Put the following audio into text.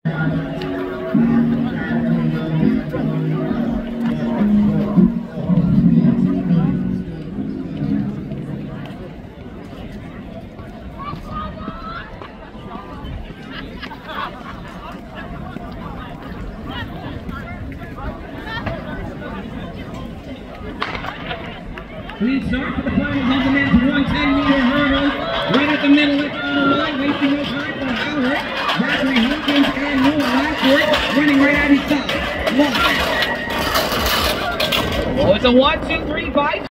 Clean start for the finals of the men's 110-meter hurdle. Right at the middle, it's on the line, wasting no time for Howard, Zachary Hawkins, and Noah Lashford, running right at his side. One. Oh, it's a 1, 2, 3 fight.